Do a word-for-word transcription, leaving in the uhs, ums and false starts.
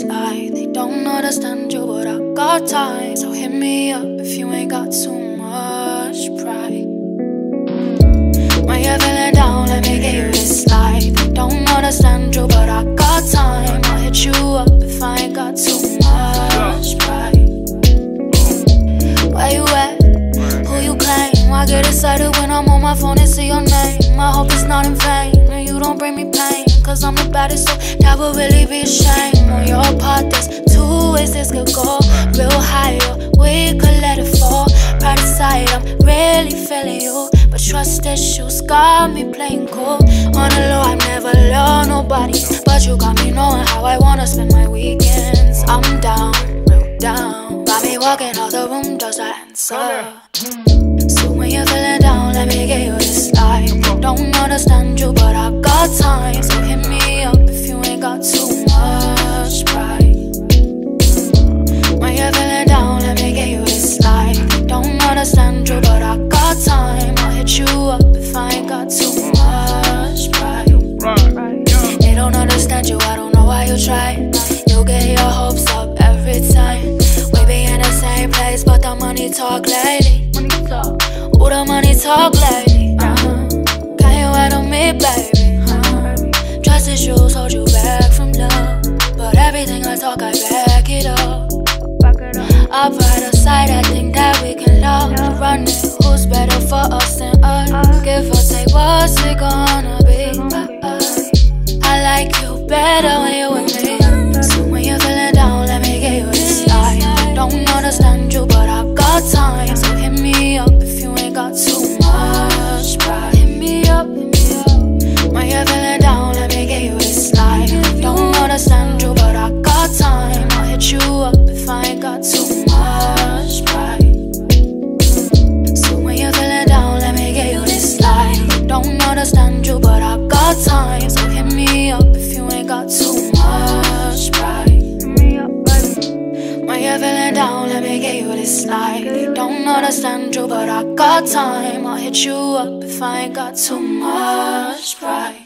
slide. They don't understand you, but I got time. So hit me up if you ain't got too much pride. When you're feeling down, let me give you this slide. They don't understand you, but I got time. I'll hit you up if I ain't got too much pride. Where you at? Who you claim? I get excited when I'm on my phone and see your name. I hope it's not in vain and you don't bring me pain, cause I'm the baddest, so that would really be a shame. On your part, there's two ways this could go. Real high or we could let it fall. Right aside, I'm really feeling you, but trust issues got me playing cool. On the low, I never love nobody, but you got me knowing how I wanna spend my weekends. I'm down, real down. Got me walking out the room, does that answer? So when you're feeling down, let me get you this slide. Don't understand you, but I got time. So hit me up if you ain't got too much pride. When you're feeling down, let me get you this slide. Don't understand you, but I got time. I'll hit you up if I ain't got too much pride. They don't understand you, I don't know why you try. You get your hopes up every time. We be in the same place, but the money talk lately. Ooh, the money talk lately. uh-huh. Can you wait on me, baby? uh-huh. Trust issues hold you back from love, but everything I talk, I back it up. Up right aside, I think that we can love. Run it, who's better for us than us? Give or take, what's it gonna be? uh-uh. I like you better when you're with me. So when you're feeling down, let me get you this slide. Don't understand you, but I got time. So hit me up if you ain't got too much pride. Hit me up, hit me up. When you're feeling down, let me get you this slide. Don't understand you, but I got time. I'll hit you up if I ain't got too much pride. So when you're feeling down, let me get you this slide. Don't understand you, but I got time. So hit me up if you ain't got too much pride. When you're feeling down, let me get you this slide. Don't understand you, but I got time. I'll hit you up if I ain't got too much pride.